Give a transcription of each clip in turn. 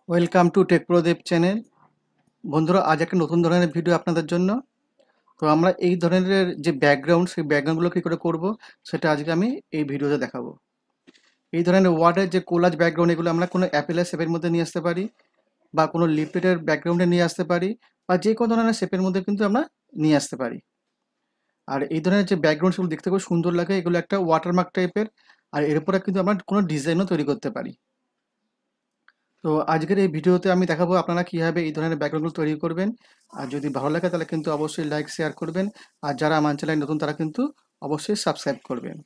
Welcome to tech Pradip channel. বন্ধুরা, আজ একটা নতুন ধরনের ভিডিও আপনাদের জন্য। তো আমরা এই ধরনের যে ব্যাকগ্রাউন্ড, সেই ব্যাকগ্রাউন্ডগুলো কী করে করব, সেটা আজকে আমি এই ভিডিওতে দেখাবো। এই ধরনের ওয়ার্ডের যে কোলাজ ব্যাকগ্রাউন্ড, এগুলো আমরা কোনো অ্যাপেলের শেপের মধ্যে নিয়ে আসতে পারি, বা কোনো লিপেটের ব্যাকগ্রাউন্ডে নিয়ে আসতে পারি, বা যে কোনো ধরনের শেপের মধ্যে কিন্তু আমরা নিয়ে আসতে পারি। আর এই ধরনের যে ব্যাকগ্রাউন্ড, সেগুলো দেখতে খুব সুন্দর লাগে। এগুলো একটা ওয়াটারমার্ক টাইপের, আর এর উপরে কিন্তু আমরা কোনো ডিজাইনও তৈরি করতে পারি। তো আজকের এই ভিডিওতে আমি দেখাবো আপনারা কিভাবে এই ধরনের ব্যাকগ্রাউন্ডগুলো তৈরি করবেন। আর যদি ভালো লাগে তাহলে কিন্তু অবশ্যই লাইক শেয়ার করবেন। আর যারা আমার চ্যানেলে নতুন তারা কিন্তু অবশ্যই সাবস্ক্রাইব করবেন।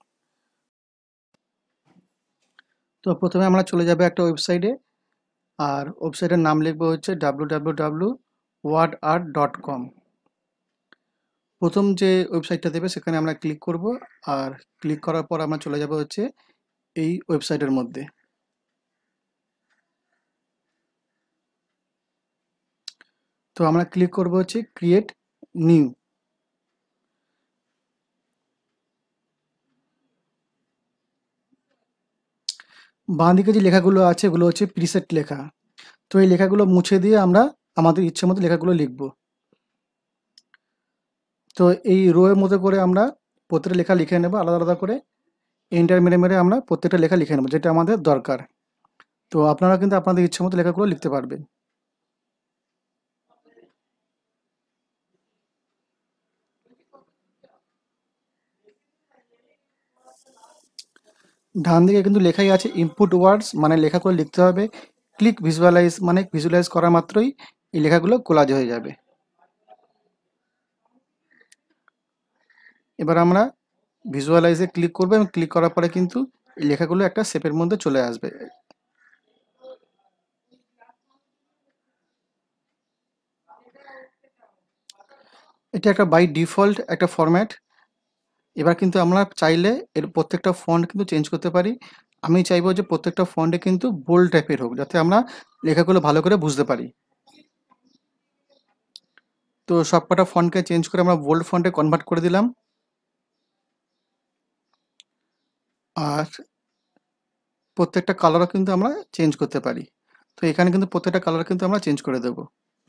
তো প্রথমে আমরা চলে যাব একটা ওয়েবসাইটে, আর ওয়েবসাইটের নাম লিখবো হচ্ছে www.wordart.com। প্রথম যে ওয়েবসাইটটা দেবে সেখানে আমরা ক্লিক করব, আর ক্লিক করার পর আমরা চলে যাব হচ্ছে এই ওয়েবসাইটের মধ্যে। তো আমরা ক্লিক করব হচ্ছে ক্রিয়েট নিউ। বাঁ দিকে যে লেখাগুলো আছে এগুলো হচ্ছে প্রিসেট লেখা। তো এই লেখাগুলো মুছে দিয়ে আমরা আমাদের ইচ্ছে মতো লেখাগুলো লিখব। তো এই রো এর মধ্যে করে আমরা প্রত্যেকটা লেখা লিখে নেব আলাদা আলাদা করে। এন্টার মেরে মেরে আমরা প্রত্যেকটা লেখা লিখে নেব যেটা আমাদের দরকার। তো আপনারা কিন্তু আপনাদের ইচ্ছে মতো লেখাগুলো লিখতে পারবেন। ডান দিকে কিন্তু লেখাই আছে ইনপুট ওয়ার্ডস, মানে লেখাগুলো লিখতে হবে। ক্লিক ভিজুয়ালাইজ, মানে ভিজুয়ালাইজ করা মাত্রই এই লেখাগুলো কোলাজ হয়ে যাবে। এবার আমরা ভিজুয়ালাইজে ক্লিক করবো, এবং ক্লিক করার পরে কিন্তু এই লেখাগুলো একটা শেপের মধ্যে চলে আসবে। এটা একটা বাই ডিফল্ট একটা ফরম্যাট। এবার কিন্তু আমরা চাইলে এর প্রত্যেকটা ফন্ট কিন্তু চেঞ্জ করতে পারি। আমি চাইবো যে প্রত্যেকটা ফন্টে কিন্তু বোল্ড টাইপের হোক, যাতে আমরা লেখাগুলো ভালো করে বুঝতে পারি। তো সবকটা ফন্টকে চেঞ্জ করে আমরা বোল্ড ফন্টে কনভার্ট করে দিলাম। আর প্রত্যেকটা কালারও কিন্তু আমরা চেঞ্জ করতে পারি। তো এখানে কিন্তু প্রত্যেকটা কালার কিন্তু আমরা চেঞ্জ করে দেব।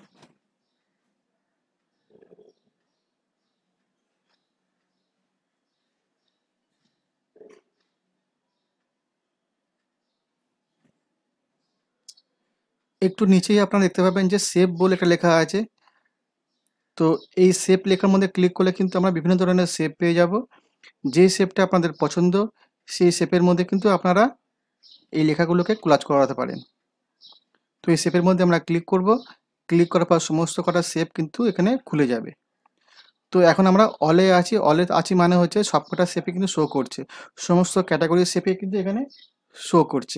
একটু নিচেই আপনারা দেখতে পাবেন যে সেভ বলে একটা লেখা আছে। তো এই শেপ লেখার মধ্যে ক্লিক করলে কিন্তু আমরা বিভিন্ন ধরনের শেপ পেয়ে যাব। যে শেপটা আপনাদের পছন্দ, সেই শেপের মধ্যে কিন্তু আপনারা এই লেখাগুলোকে কোলাজ করাতে পারেন। তো এই শেপের মধ্যে আমরা ক্লিক করব। ক্লিক করার পর সমস্ত কটা শেপ কিন্তু এখানে খুলে যাবে। তো এখন আমরা অলে আছি। অলে আছি মানে হচ্ছে সবকটা শেপে কিন্তু শো করছে। সমস্ত ক্যাটাগরির শেপে কিন্তু এখানে শো করছে।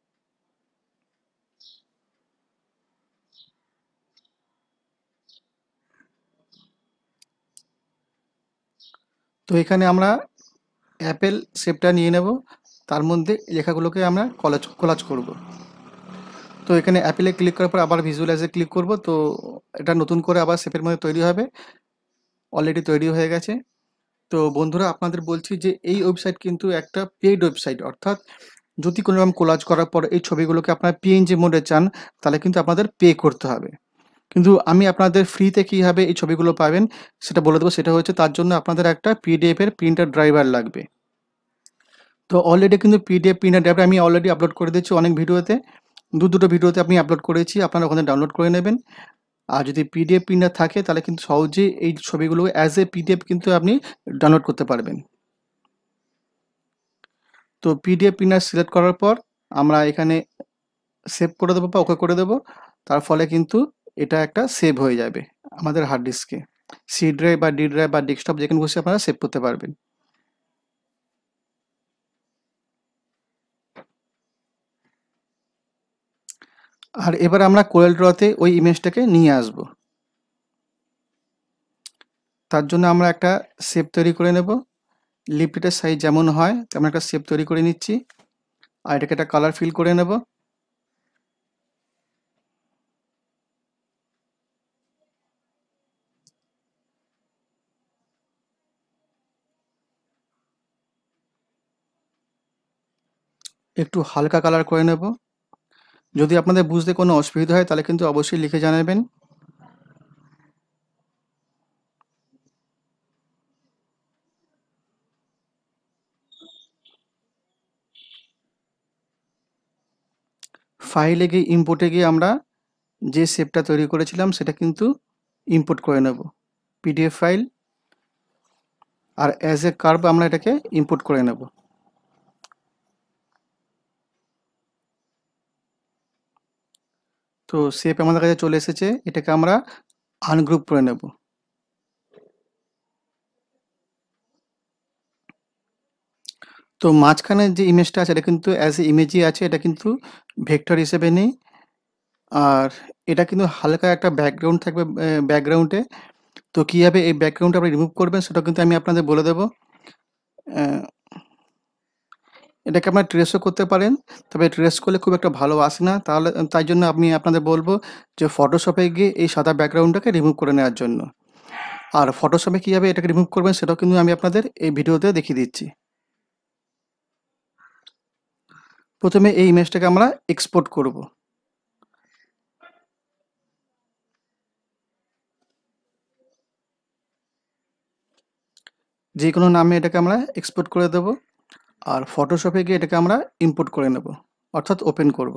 তো এখানে আমরা অ্যাপেল শেপটা নিয়ে নেব। তার মধ্যে লেখাগুলোকে আমরা কোলাজ করব। তো এখানে অ্যাপেলে ক্লিক করার পর আবার ভিজুয়ালাইজে ক্লিক করব। তো এটা নতুন করে আবার শেপের মধ্যে তৈরি হবে। অলরেডি তৈরি হয়ে গেছে। তো বন্ধুরা, আপনাদের বলছি যে এই ওয়েবসাইট কিন্তু একটা পেইড ওয়েবসাইট, অর্থাৎ যদি কোনো রকম কোলাজ করার পর এই ছবিগুলোকে আপনারা পিএনজি মোডে চান, তাহলে কিন্তু আপনাদের পে করতে হবে। কিন্তু আমি আপনাদের ফ্রিতে কীভাবে এই ছবিগুলো পাবেন সেটা বলে দেবো। সেটা হচ্ছে, তার জন্য আপনাদের একটা পিডিএফ এর প্রিন্টার ড্রাইভার লাগবে। তো অলরেডি কিন্তু পিডিএফ প্রিন্টার ড্রাইভার আমি অলরেডি আপলোড করে দিচ্ছি অনেক ভিডিওতে। দুটো ভিডিওতে আমি আপলোড করেছি, আপনারা ওখানে ডাউনলোড করে নেবেন। আর যদি পিডিএফ প্রিন্টার থাকে তাহলে কিন্তু সহজেই এই ছবিগুলো অ্যাজ এ পিডিএফ কিন্তু আপনি ডাউনলোড করতে পারবেন। তো পিডিএফ প্রিন্টার সিলেক্ট করার পর আমরা এখানে সেভ করে দেবো বা ওকে করে দেবো। তার ফলে কিন্তু এটা একটা সেভ হয়ে যাবে আমাদের হার্ড ডিস্কে। সি ড্রাইভ বা ডি ড্রাইভ বা ডেস্কটপ যেখানে বসে আপনারা সেভ করতে পারবেন। আর এবার আমরা কোয়েল ড্রতে ওই ইমেজটাকে নিয়ে আসব। তার জন্য আমরা একটা শেপ তৈরি করে নেব। লিপটের সাইজ যেমন হয় তেমন একটা শেপ তৈরি করে নিচ্ছি। আর এটাকে একটা কালার ফিল করে নেব। একটু হালকা কালার করে নেব। যদি আপনাদের বুঝতে কোনো অসুবিধা হয় তাহলে কিন্তু অবশ্যই লিখে জানাবেন। ফাইলে গিয়ে ইম্পোর্টে গিয়ে আমরা যে শেপটা তৈরি করেছিলাম সেটা কিন্তু ইম্পোর্ট করে নেব। পিডিএফ ফাইল আর অ্যাজ এ কার্ভ আমরা এটাকে ইম্পোর্ট করে নেব। তো শেপ আমাদের কাছে চলে এসেছে, এটাকে আমরা আনগ্রুপ করে নেব। তো মাঝখানে যে ইমেজটা আছে এটা কিন্তু অ্যাজ এ ইমেজই আছে, এটা কিন্তু ভেক্টর হিসেবে নেই। আর এটা কিন্তু হালকা একটা ব্যাকগ্রাউন্ড থাকবে ব্যাকগ্রাউন্ডে। তো কীভাবে এই ব্যাকগ্রাউন্ডটা আপনি রিমুভ করবেন সেটা কিন্তু আমি আপনাদের বলে দেবো। এটাকে আপনারা ট্রেসও করতে পারেন, তবে ট্রেস করলে খুব একটা ভালো আসে না। তাহলে তাই জন্য আমি আপনাদের বলবো যে ফটোশপে গিয়ে এই সাদা ব্যাকগ্রাউন্ডটাকে রিমুভ করে নেওয়ার জন্য। আর ফটোশপে কীভাবে এটাকে রিমুভ করবেন সেটাও কিন্তু আমি আপনাদের এই ভিডিওতে দেখিয়ে দিচ্ছি। প্রথমে এই ইমেজটাকে আমরা এক্সপোর্ট করব। যে কোনো নামে এটাকে আমরা এক্সপোর্ট করে দেব। আর ফটোশপে গিয়ে এটাকে আমরা ইম্পোর্ট করে নেব, অর্থাৎ ওপেন করব।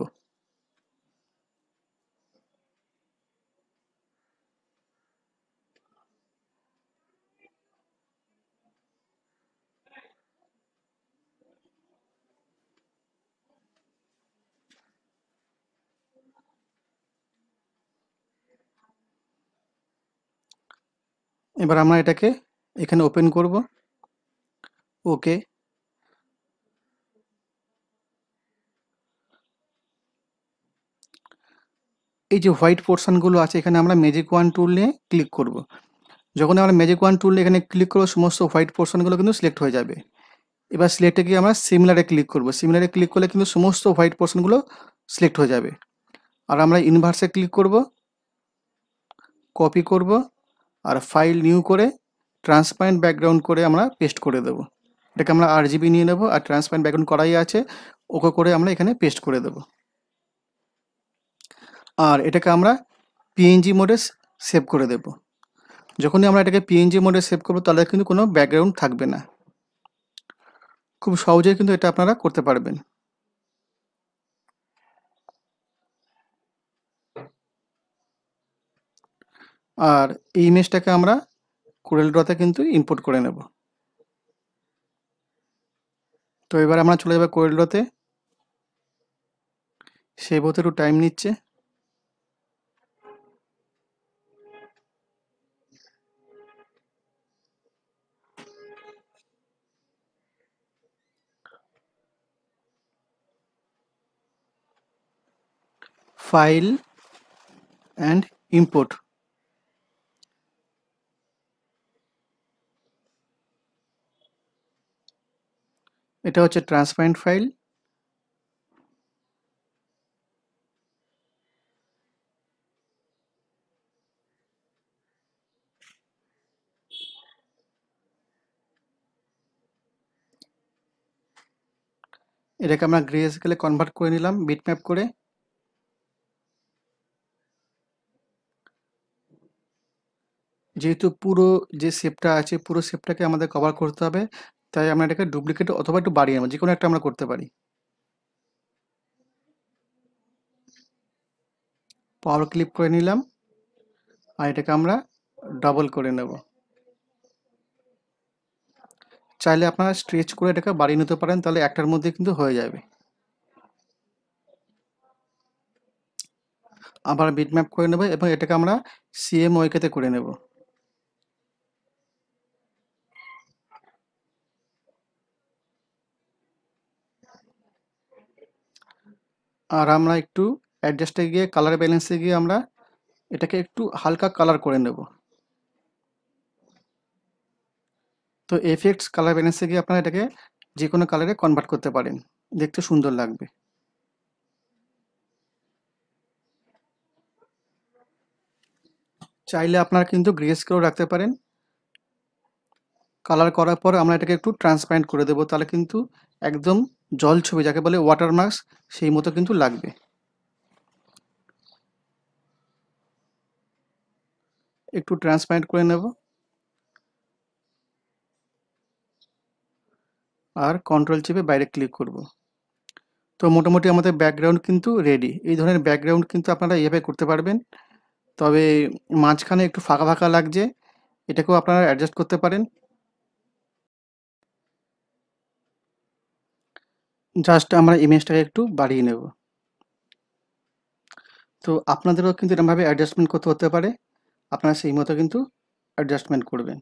এবার আমরা এটাকে এখানে ওপেন করব। ওকে। এই যে হোয়াইট পোর্শনগুলো আছে এখানে আমরা ম্যাজিক ওয়ান টুল নিয়ে ক্লিক করব। যখন আমরা ম্যাজিক ওয়ান টুল এখানে ক্লিক করব সমস্ত হোয়াইট পোর্শনগুলো কিন্তু সিলেক্ট হয়ে যাবে। এবার সিলেক্টে গিয়ে আমরা সিমিলারে ক্লিক করব। সিমিলারে ক্লিক করলে কিন্তু সমস্ত হোয়াইট পোর্শনগুলো সিলেক্ট হয়ে যাবে। আর আমরা ইনভার্সে ক্লিক করব, কপি করব আর ফাইল নিউ করে ট্রান্সপারেন্ট ব্যাকগ্রাউন্ড করে আমরা পেস্ট করে দেব। এটাকে আমরা RGB নিয়ে নেব আর ট্রান্সপারেন্ট ব্যাকগ্রাউন্ড করাই আছে, ওকে করে আমরা এখানে পেস্ট করে দেব। আর এটাকে আমরা PNG মোডে সেভ করে দেব। যখনই আমরা এটাকে PNG মোডে সেভ করব তাহলে কিন্তু কোনো ব্যাকগ্রাউন্ড থাকবে না। খুব সহজেই কিন্তু এটা আপনারা করতে পারবেন। আর এই ইমেজটাকে আমরা কোরেল ড্রতে কিন্তু ইম্পোর্ট করে নেব। তো এবার আমরা চলে যাব কোরেল ড্রতে। সেভ হতে একটু টাইম নিচ্ছে। File and import. এটা হচ্ছে ট্রান্সপারেন্ট ফাইল। এটাকে আমরা গ্রে স্কেলে কনভার্ট করে নিলাম বিটম্যাপ করে। যেহেতু পুরো যে শেপটা আছে পুরো শেপটাকে আমাদের কভার করতে হবে, তাই আমরা এটাকে ডুপ্লিকেট অথবা একটু বাড়িয়ে নেব, যে কোনো একটা আমরা করতে পারি। পাওয়ার ক্লিপ করে নিলাম আর এটাকে আমরা ডাবল করে নেব। চাইলে আপনারা স্ট্রেচ করে এটাকে বাড়িয়ে নিতে পারেন, তাহলে একটার মধ্যে কিন্তু হয়ে যাবে। আবার বিটম্যাপ করে নেব এবং এটাকে আমরা CMYK-তে করে নেব। আর আমরা একটু অ্যাডজাস্টে গিয়ে কালার ব্যালেন্সে গিয়ে আমরা এটাকে একটু হালকা কালার করে নেব। তো এফেক্টস কালার ব্যালেন্সে গিয়ে আপনারা এটাকে যে কোনো কালারে কনভার্ট করতে পারেন, দেখতে সুন্দর লাগবে। চাইলে আপনারা কিন্তু গ্রে স্কেলও রাখতে পারেন। কালার করার পর আমরা এটাকে একটু ট্রান্সপারেন্ট করে দেবো, তাহলে কিন্তু একদম জল ছবি যাকে বলে ওয়াটার মার্কস সেই মতো কিন্তু লাগবে। একটু ট্রান্সপারেন্ট করে নেব আর কন্ট্রোল চেপে বাইরে ক্লিক করব। তো মোটামুটি আমাদের ব্যাকগ্রাউন্ড কিন্তু রেডি। এই ধরনের ব্যাকগ্রাউন্ড কিন্তু আপনারা এইভাবে করতে পারবেন। তবে মাঝখানে একটু ফাঁকা ফাঁকা লাগছে, এটাকেও আপনারা অ্যাডজাস্ট করতে পারেন। জাস্ট আমরা ইমেজটাকে একটু বাড়িয়ে নেব। তো আপনাদেরও কিন্তু এরকমভাবে অ্যাডজাস্টমেন্ট করতে হতে পারে, আপনারা সেই মতো কিন্তু অ্যাডজাস্টমেন্ট করবেন।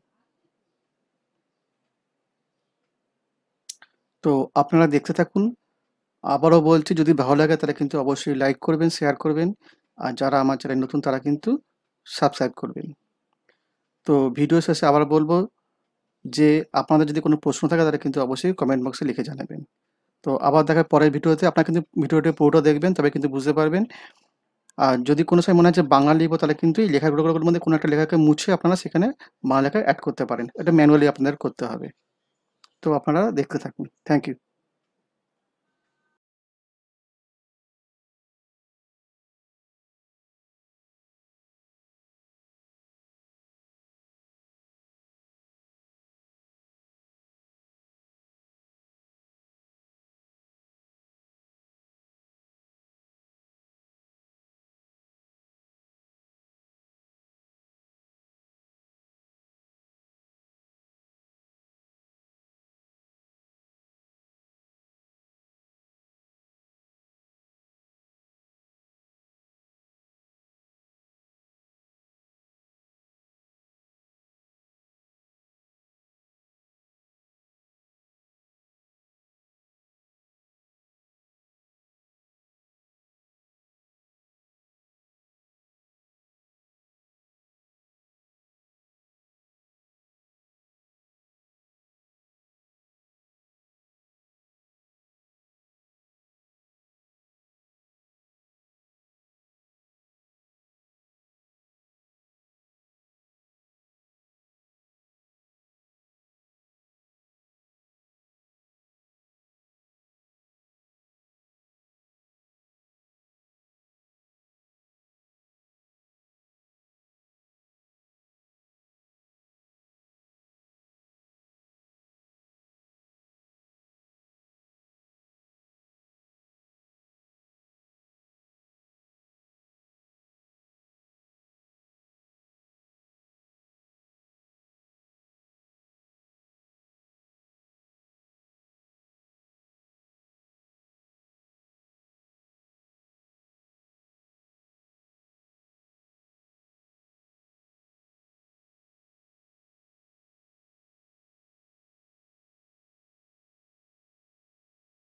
তো আপনারা দেখতে থাকুন। আবারও বলছি, যদি ভালো লাগে তাহলে কিন্তু অবশ্যই লাইক করবেন, শেয়ার করবেন, আর যারা আমার চ্যানেল নতুন তারা কিন্তু সাবস্ক্রাইব করবেন। তো ভিডিও শেষে আবার বলবো যে আপনাদের যদি কোনো প্রশ্ন থাকে তাহলে কিন্তু অবশ্যই কমেন্ট বক্সে লিখে জানাবেন। তো আবার দেখা পরের ভিডিওতে। আপনারা কিন্তু ভিডিওটি পুরোটা দেখবেন, তবে কিন্তু বুঝতে পারবেন। আর যদি কোনো সময় মনে হয় যে বাংলা লিখবো, তাহলে কিন্তু এই লেখাগুলোর মধ্যে কোনো একটা লেখাকে মুছে আপনারা সেখানে বাংলা লেখা অ্যাড করতে পারেন। এটা ম্যানুয়ালি আপনাদের করতে হবে। তো আপনারা দেখতে থাকুন। Thank you.